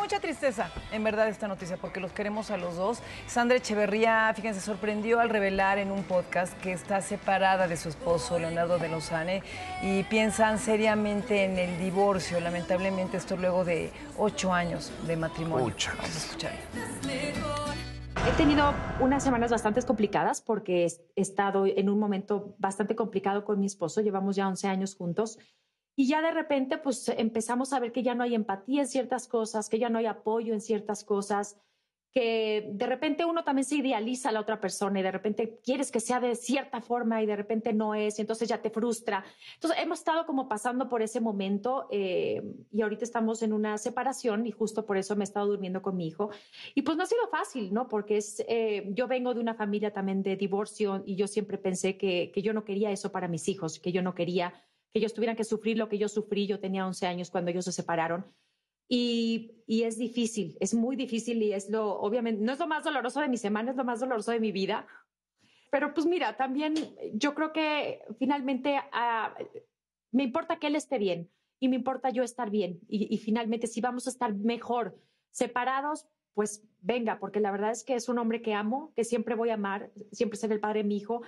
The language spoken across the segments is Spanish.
mucha tristeza, en verdad, esta noticia, porque los queremos a los dos. Sandra Echeverría, fíjense, sorprendió al revelar en un podcast que está separada de su esposo, Leonardo de Lozane, y piensan seriamente en el divorcio. Lamentablemente, esto luego de 8 años de matrimonio. Pucha. Vamos a escuchar. He tenido unas semanas bastante complicadas porque he estado en un momento bastante complicado con mi esposo. Llevamos ya 11 años juntos. Y ya de repente, pues empezamos a ver que ya no hay empatía en ciertas cosas, que ya no hay apoyo en ciertas cosas, que de repente uno también se idealiza a la otra persona y de repente quieres que sea de cierta forma y de repente no es, y entonces ya te frustra. Entonces hemos estado como pasando por ese momento y ahorita estamos en una separación y justo por eso me he estado durmiendo con mi hijo. Y pues no ha sido fácil, ¿no? Porque yo vengo de una familia también de divorcio y yo siempre pensé que yo no quería eso para mis hijos, que yo no quería que ellos tuvieran que sufrir lo que yo sufrí. Yo tenía 11 años cuando ellos se separaron. Y es difícil, es muy difícil y obviamente, no es lo más doloroso de mi semana, es lo más doloroso de mi vida. Pero pues mira, también yo creo que finalmente me importa que él esté bien y me importa yo estar bien. Y finalmente si vamos a estar mejor separados, pues venga, porque la verdad es que es un hombre que amo, que siempre voy a amar, siempre será el padre de mi hijo.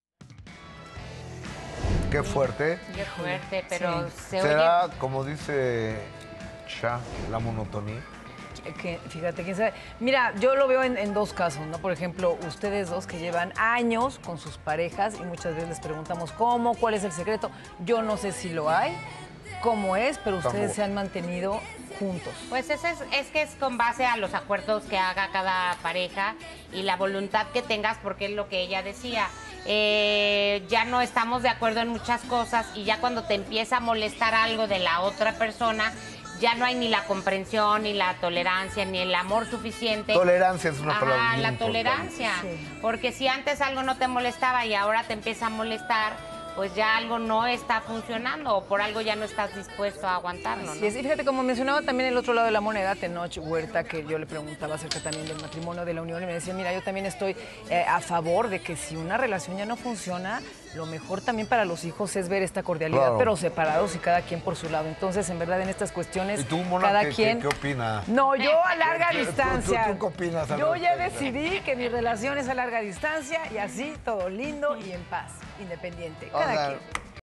Qué fuerte. Qué fuerte, pero Sí. se Será, oye... como dice Cha, la monotonía. Que, fíjate, quién sabe. Mira, yo lo veo en dos casos, ¿no? Por ejemplo, ustedes dos que llevan años con sus parejas y muchas veces les preguntamos cómo, cuál es el secreto. Yo no sé si lo hay, cómo es, pero ustedes Tampoco. se han mantenido juntos. Pues es que es con base a los acuerdos que haga cada pareja y la voluntad que tengas, porque es lo que ella decía. Ya no estamos de acuerdo en muchas cosas y ya cuando te empieza a molestar algo de la otra persona, ya no hay ni la comprensión, ni la tolerancia, ni el amor suficiente. Tolerancia es una palabra Ajá, muy la importante. tolerancia. Sí. Porque si antes algo no te molestaba y ahora te empieza a molestar, pues ya algo no está funcionando o por algo ya no estás dispuesto a aguantarlo, Así ¿no? es. Y fíjate, como mencionaba también el otro lado de la moneda, Tenoch Huerta, que yo le preguntaba acerca también del matrimonio, de la unión, y me decía, mira, yo también estoy a favor de que si una relación ya no funciona, lo mejor también para los hijos es ver esta cordialidad, Claro. pero separados y cada quien por su lado. Entonces, en verdad, en estas cuestiones, ¿Y tú, Mona, cada qué quien... opina? No, yo a larga ¿Tú distancia. qué opinas al Yo ya respecto? decidí que mi relación es a larga distancia y así todo lindo y en paz, independiente. O Cada sea, quien.